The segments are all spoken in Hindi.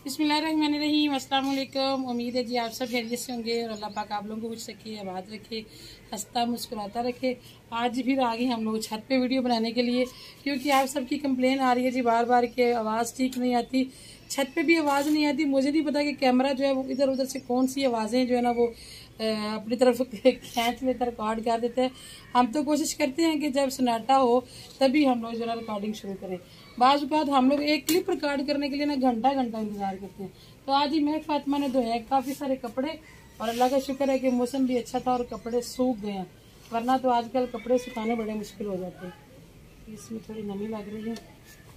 बिस्मिल्लाहिर्रहमानिर्रहीम, अस्सलाम वालेकुम। उम्मीद है जी आप सब खैरियत से होंगे और अल्लाह पाक आप लोगों को खुश रखे, आबाद रखे, हंसता मुस्कुराता रखे। आज फिर आ गए हम लोग छत पे वीडियो बनाने के लिए, क्योंकि आप सबकी कंप्लेन आ रही है जी बार बार के आवाज़ ठीक नहीं आती, छत पे भी आवाज़ नहीं आती। मुझे नहीं पता कि कैमरा जो है वो इधर उधर से कौन सी आवाज़ें जो है ना वो अपनी तरफ खींच लेकर रिकॉर्ड कर देते हैं। हम तो कोशिश करते हैं कि जब सन्नाटा हो तभी हम लोग जो है रिकॉर्डिंग शुरू करें। बाज़ औक़ात हम लोग एक क्लिप रिकॉर्ड करने के लिए ना घंटा घंटा इंतज़ार करते हैं। तो आज ही मैं फातिमा ने धोए काफ़ी सारे कपड़े और अल्लाह का शुक्र है कि मौसम भी अच्छा था और कपड़े सूख गए हैं, वरना तो आजकल कपड़े सुखाने बड़े मुश्किल हो जाते हैं। इसमें थोड़ी नमी लग रही है।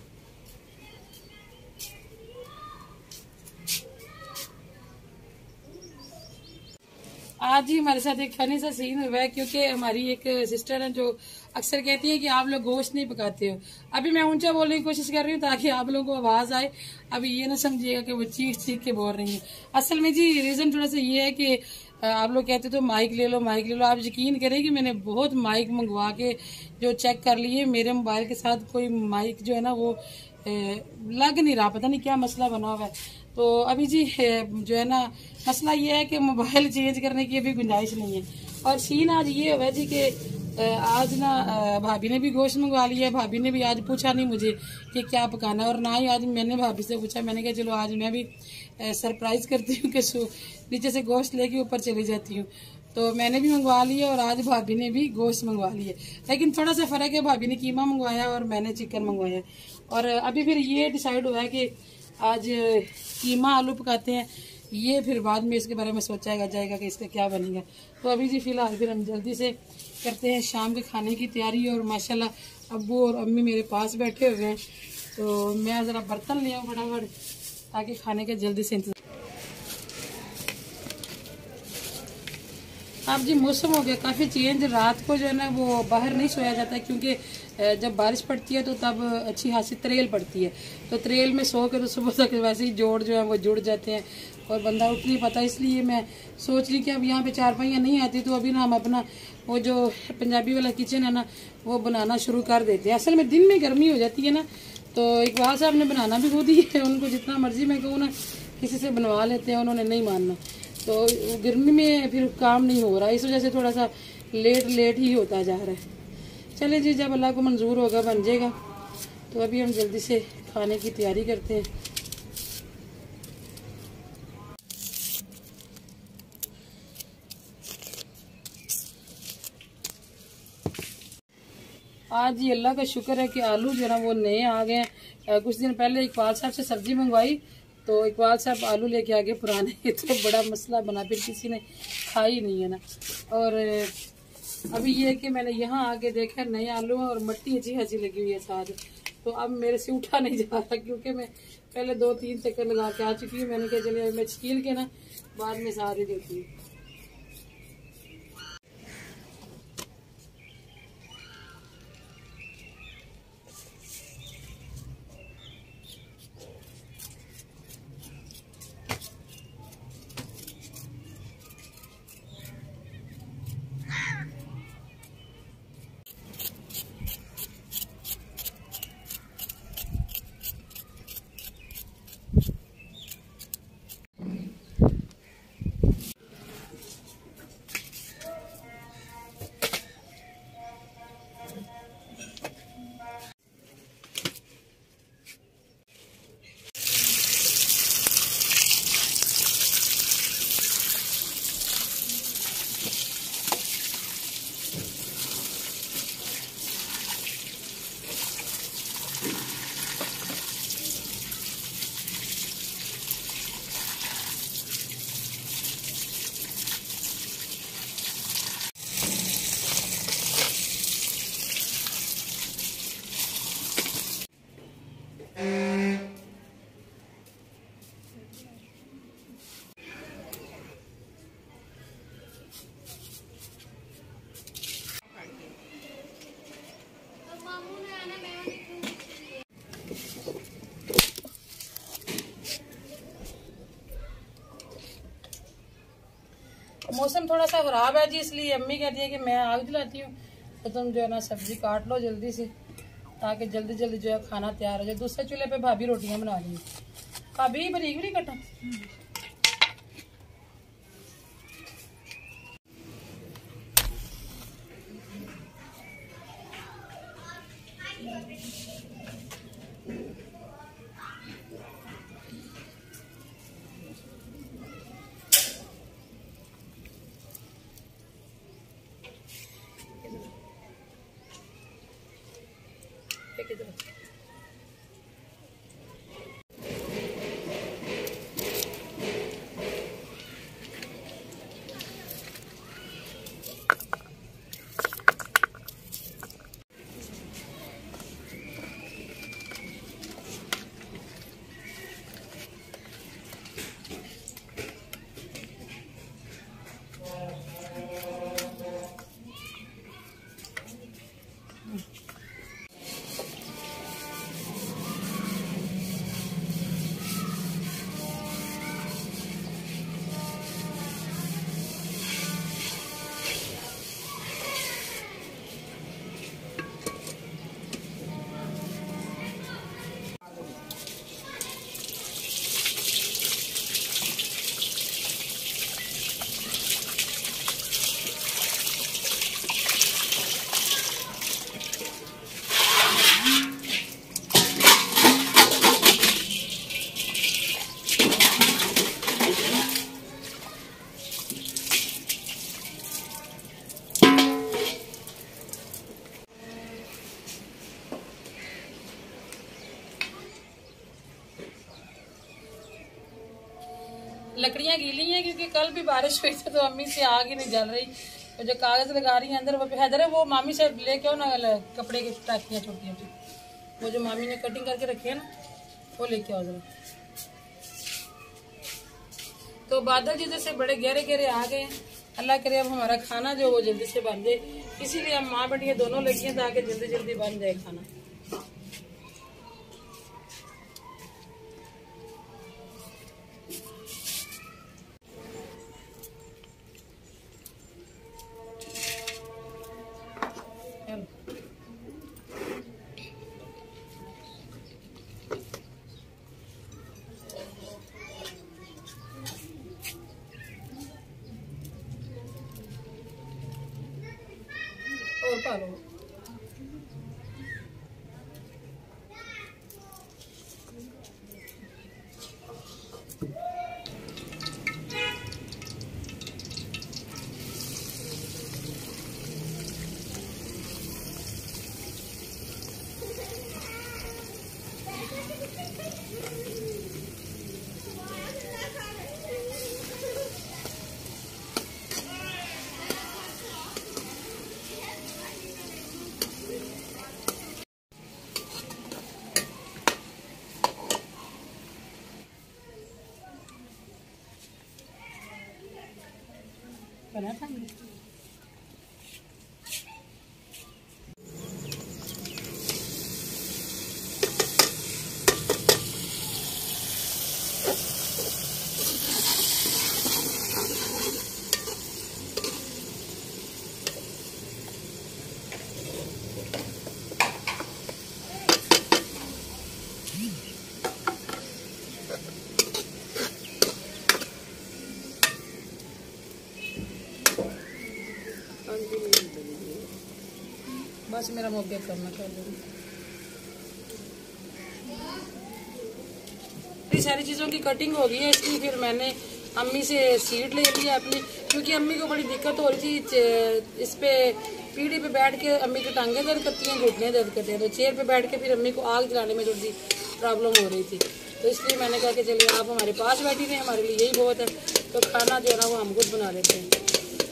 आज ही हमारे साथ एक फनी सा सीन हुआ है, क्योंकि हमारी एक सिस्टर है जो अक्सर कहती है कि आप लोग गोश्त नहीं पकाते हो। अभी मैं ऊंचा बोलने की कोशिश कर रही हूँ ताकि आप लोगों को आवाज आए। अभी ये ना समझिएगा कि वो चीख चीख के बोल रही है। असल में जी रीजन थोड़ा सा ये है कि आप लोग कहते तो माइक ले लो माइक ले लो। आप यकीन करें कि मैंने बहुत माइक मंगवा के जो चेक कर लिए, मेरे मोबाइल के साथ कोई माइक जो है ना वो लग नहीं रहा, पता नहीं क्या मसला बना हुआ है। तो अभी जी जो है ना मसला ये है कि मोबाइल चेंज करने की अभी गुंजाइश नहीं है। और सीन आज ये हुआ जी कि आज ना भाभी ने भी गोश्त मंगवा लिया। भाभी ने भी आज पूछा नहीं मुझे कि क्या पकाना है, और ना ही आज मैंने भाभी से पूछा। मैंने कहा चलो आज मैं भी सरप्राइज करती हूँ कि नीचे से गोश्त लेके ऊपर चली जाती हूँ। तो मैंने भी मंगवा लिया और आज भाभी ने भी गोश्त मंगवा लिया, लेकिन थोड़ा सा फर्क है, भाभी ने कीमा मंगवाया और मैंने चिकन मंगवाया। और अभी फिर ये डिसाइड हुआ है कि आज कीमा आलू पकाते हैं, ये फिर बाद में इसके बारे में सोचा जाएगा कि इसका क्या बनेगा। तो अभी जी फिलहाल फिर हम जल्दी से करते हैं शाम के खाने की तैयारी। और माशाल्लाह अब्बू और अम्मी मेरे पास बैठे हुए हैं, तो मैं ज़रा बर्तन ले आऊँ फटाफट ताकि खाने का जल्दी से इंतजार। अब जी मौसम हो गया काफ़ी चेंज। रात को जो है ना वो बाहर नहीं सोया जाता है, क्योंकि जब बारिश पड़ती है तो तब अच्छी खासी त्रेल पड़ती है। तो त्रेल में सो के तो सुबह तक वैसे ही जोड़ जो है वो जुड़ जाते हैं और बंदा उठ नहीं पाता। इसलिए मैं सोच रही कि अब यहाँ पे चारपाइयाँ नहीं आती, तो अभी ना हम अपना वो जो पंजाबी वाला किचन है ना वो बनाना शुरू कर देते हैं। असल में दिन में गर्मी हो जाती है ना, तो इकबाल साहब ने बनाना भी खुद ही है। उनको जितना मर्जी मैं कहूँ ना किसी से बनवा लेते हैं, उन्होंने नहीं मानना। तो गर्मी में फिर काम नहीं हो रहा, इस वजह से थोड़ा सा लेट ही होता जा रहा है। चले जी, जब अल्लाह को मंजूर होगा बन जाएगा। तो अभी हम जल्दी से खाने की तैयारी करते हैं। आज ये अल्लाह का शुक्र है कि आलू जो है ना वो नए आ गए हैं। कुछ दिन पहले इकबाल साहब से सब्जी मंगवाई तो इकबाल साहब आलू लेके आ गए पुराने। तो बड़ा मसला बना, फिर किसी ने खा ही नहीं है ना। और अभी ये है कि मैंने यहाँ आके देखा नए आलू हैं और मिट्टी अच्छी खासी लगी हुई है साथ। तो अब मेरे से उठा नहीं जा रहा, क्योंकि मैं पहले 2-3 चक्कर लगा के आ चुकी हूँ। मैंने कहा चलिए मैं छील के ना बाद में साथ ही देती हूँ। मौसम थोड़ा सा खराब है जी, इसलिए अम्मी कहती है कि मैं आग जलाती हूँ तो तुम जो है ना सब्जी काट लो जल्दी से, ताकि जल्दी जल्दी जो है खाना तैयार हो जाए। दूसरे चूल्हे पे भाभी रोटियां बना रही है। अभी बारीक भी नहीं कटा। लकड़ियां गीली हैं क्योंकि कल भी बारिश हुई थी तो अम्मी से आग ही नहीं जल रही। तो जो कागज लगा रही है अंदर वो हैदर है, वो मामी से लेके आओ ना कपड़े की टाकियां छोटी छोटी, वो जो मामी ने कटिंग करके रखी है ना वो लेके आओ जरा। तो बादल जी जैसे बड़े गहरे गहरे आ गए हैं। अल्लाह करे अब हमारा खाना जो वो जल्दी से बन जाए, इसीलिए हम माँ बेटियां दोनों लगी हैं ताकि जल्दी जल्दी बन जाए खाना। और पा लो। बना था बस मेरा मौके करना कर दूँगी। सारी चीज़ों की कटिंग हो गई है, इसलिए फिर मैंने अम्मी से सीट ले लिया अपनी, क्योंकि अम्मी को बड़ी दिक्कत हो रही थी। इस पे पीढ़ी पे बैठ के अम्मी की टांगें दर्द करती हैं, घुटने दर्द करते हैं, तो चेयर पे बैठ के फिर अम्मी को आग जलाने में थोड़ी सी प्रॉब्लम हो रही थी। तो इसलिए मैंने कहा कि चलिए आप हमारे पास बैठी रहे, हमारे लिए यही बहुत है। तो खाना जो है ना वो हम खुद बना लेते हैं।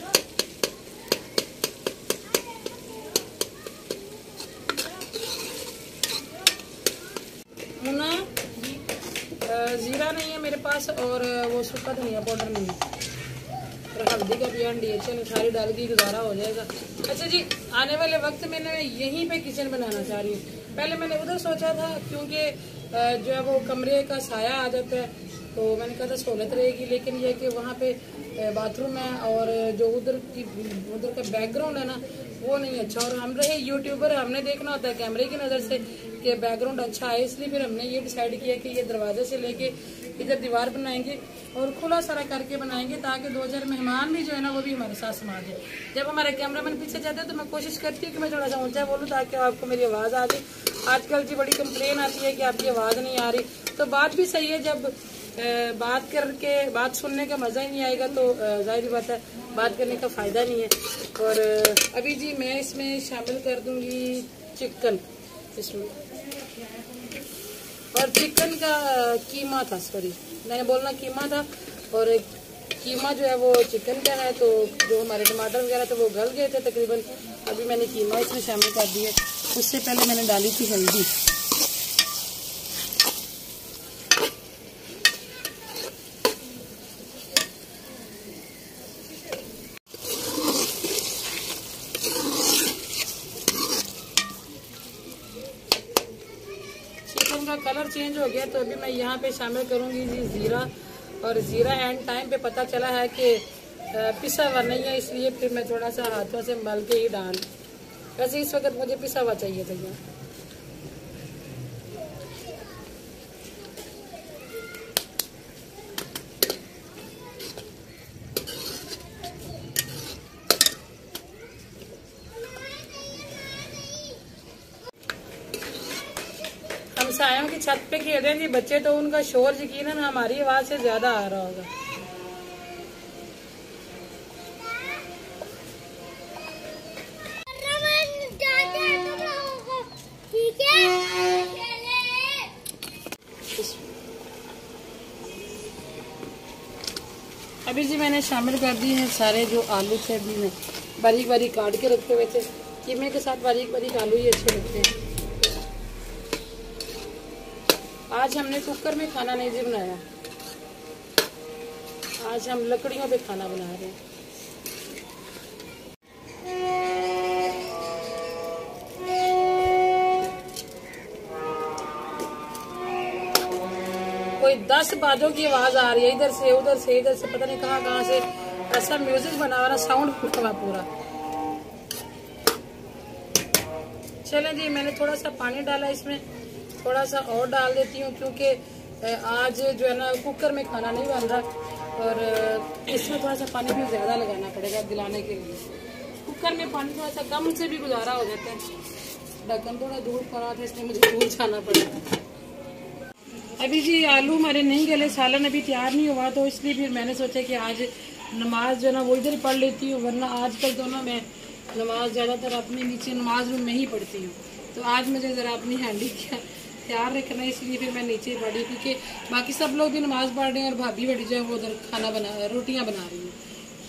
मुन्ना जीरा नहीं है मेरे पास, और वो सूखा धनिया पाउडर नहीं है, और हल्दी का भी अंडी है। चलो सारी डाल के गुजारा हो जाएगा। अच्छा जी, आने वाले वक्त में मैं यहीं पे किचन बनाना चाह रही हूँ। पहले मैंने उधर सोचा था क्योंकि जो है वो कमरे का साया आ जाता है, तो मैंने कहा था सहूलत रहेगी, लेकिन यह कि वहाँ पे बाथरूम है और जो उधर का बैकग्राउंड है ना वो नहीं अच्छा। और हम रहे यूट्यूबर, हमने देखना होता है कैमरे की नज़र से कि बैकग्राउंड अच्छा है, इसलिए फिर हमने ये डिसाइड किया कि ये दरवाजे से लेके इधर दीवार बनाएंगे और खुला सारा करके बनाएंगे, ताकि 2-4 मेहमान भी जो है ना वो भी हमारे साथ समा जाए। जब हमारे कैमरामैन पीछे जाते हैं तो मैं कोशिश करती हूँ कि मैं थोड़ा सा ऊंचा बोलूँ ताकि आपको मेरी आवाज़ आ जाए। आजकल जी बड़ी कंप्लेन आती है कि आपकी आवाज़ नहीं आ रही, तो बात भी सही है। जब बात करके बात सुनने का मज़ा ही नहीं आएगा तो जाहिर बात है बात करने का फ़ायदा नहीं है। और अभी जी मैं इसमें शामिल कर दूंगी चिकन इसमें, और चिकन का कीमा था, सॉरी मैंने बोलना कीमा था, और कीमा जो है वो चिकन का है। तो जो हमारे टमाटर वगैरह थे वो गल गए थे तकरीबन, अभी मैंने कीमा इसमें शामिल कर दिया। उससे पहले मैंने डाली थी हल्दी। चिकन का कलर चेंज हो गया तो अभी मैं यहाँ पे शामिल करूँगी जी ज़ीरा, और ज़ीरा एंड टाइम पे पता चला है कि पिसा हुआ नहीं है, इसलिए फिर मैं थोड़ा सा हाथों से मल के ही डाल। वैसे इस वक्त मुझे पिसा हुआ चाहिए था यहाँ। हमसायों की छत पे खेल रहे हैं जी बच्चे, तो उनका शोर यकीनन हमारी आवाज से ज्यादा आ रहा होगा। अभी जी मैंने शामिल कर दिए हैं सारे जो आलू थे, अभी मैं बारीक बारीक काट के रखे हुए थे। कीमे के साथ बारीक बारीक आलू ही अच्छे लगते हैं। आज हमने कुकर में खाना नहीं जी बनाया, आज हम लकड़ियों पे खाना बना रहे हैं। कोई 10 बाजों की आवाज आ रही है, इधर से उधर से इधर से, पता नहीं कहाँ से ऐसा म्यूजिक बना हुआ, साउंड हुआ पूरा। चलें जी, मैंने थोड़ा सा पानी डाला इसमें, थोड़ा सा और डाल देती हूँ क्योंकि आज जो है ना कुकर में खाना नहीं बन रहा, और इसमें थोड़ा सा पानी भी ज्यादा लगाना पड़ेगा दिलाने के लिए। कुकर में पानी थोड़ा सा कम से भी गुजारा हो जाता है। ढक्कन थोड़ा दूर पड़ा था इसलिए मुझे दूर जाना पड़ा। अभी जी आलू हमारे नहीं गले, सालन अभी तैयार नहीं हुआ, तो इसलिए फिर मैंने सोचा कि आज नमाज जो है ना वो इधर ही पढ़ लेती हूँ, वरना आजकल तो ना मैं नमाज ज़्यादातर अपने नीचे नमाज रूम में ही पढ़ती हूँ। तो आज मुझे ज़रा अपनी हैंडी तैयार रखना है, इसलिए फिर मैं नीचे ही पढ़ी, क्योंकि बाकी सब लोग भी नमाज पढ़ रहे हैं और भाभी बड़ी जो है वो उधर खाना बना रोटियाँ बना रही है।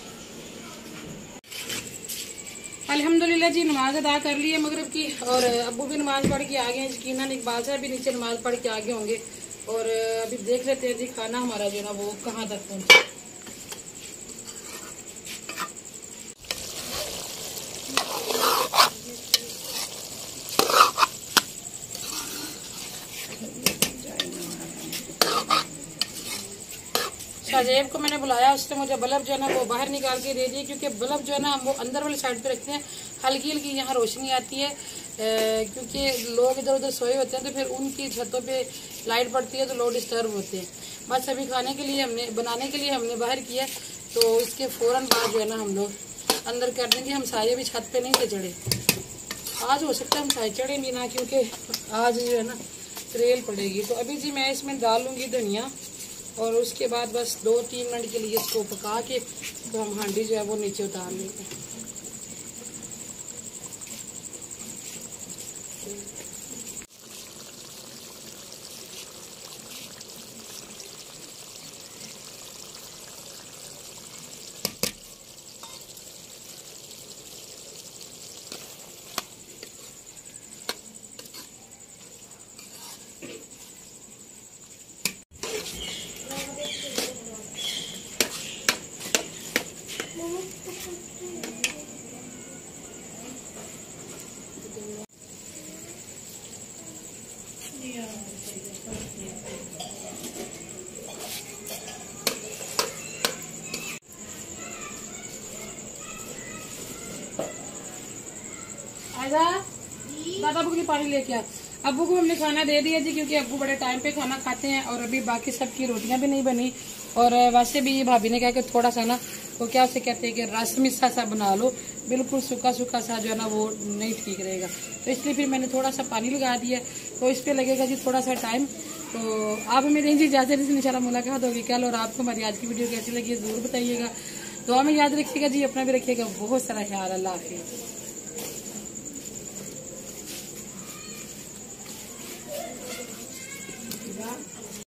अल्हम्दुलिल्लाह जी नमाज अदा कर ली है मगरिब की, और अब्बू भी नमाज पढ़ के आ गए हैं। यकीनन इकबाल साहब भी नीचे नमाज पढ़ के आगे होंगे, और अभी देख लेते हैं जी खाना हमारा जो ना वो कहाँ तक पहुँचा। शाहजेब को मैंने बुलाया, उसने मुझे बल्ब जो है ना वो बाहर निकाल के दे दिए, क्योंकि बल्ब जो है ना हम वो अंदर वाली साइड पे रखते हैं, हल्की हल्की यहाँ रोशनी आती है, क्योंकि लोग इधर उधर सोए होते हैं तो फिर उनकी छतों पे लाइट पड़ती है तो लोग डिस्टर्ब होते हैं। बस अभी खाने के लिए बनाने के लिए हमने बाहर किया, तो इसके फौरन बाद जो है ना हम लोग अंदर कर देंगे। हम सारे भी छत पे नहीं थे चढ़े, आज हो सकता है हम सारे चढ़े भी ना, क्योंकि आज जो है ना त्रेल पड़ेगी। तो अभी जी मैं इसमें डालूंगी धनिया, और उसके बाद बस 2-3 मिनट के लिए इसको पका के तो हम हांडी जो है वो नीचे उतार लेंगे। दादा बुक पानी लेके आ। अब्बू को हमने खाना दे दिया जी, क्योंकि अब्बू बड़े टाइम पे खाना खाते हैं और अभी बाकी सबकी रोटियां भी नहीं बनी। और वैसे भी भाभी ने कहा कि थोड़ा सा ना वो क्या उसे कहते हैं कि रस मिस्सा सा बना लो, बिल्कुल सूखा सूखा सा जो है ना वो नहीं ठीक रहेगा। तो इसलिए फिर मैंने थोड़ा सा पानी लगा दिया, तो इस पर लगेगा जी थोड़ा सा टाइम। तो आप हमें देंगे इजाजत, इंशाल्लाह मुलाकात होगी कल। और आपको हमारी आज की वीडियो कैसी लगी जरूर बताइएगा। दुआ में याद रखिएगा जी, अपना भी रखिएगा, बहुत सारा ख्याल। अल्लाह हाफिज़।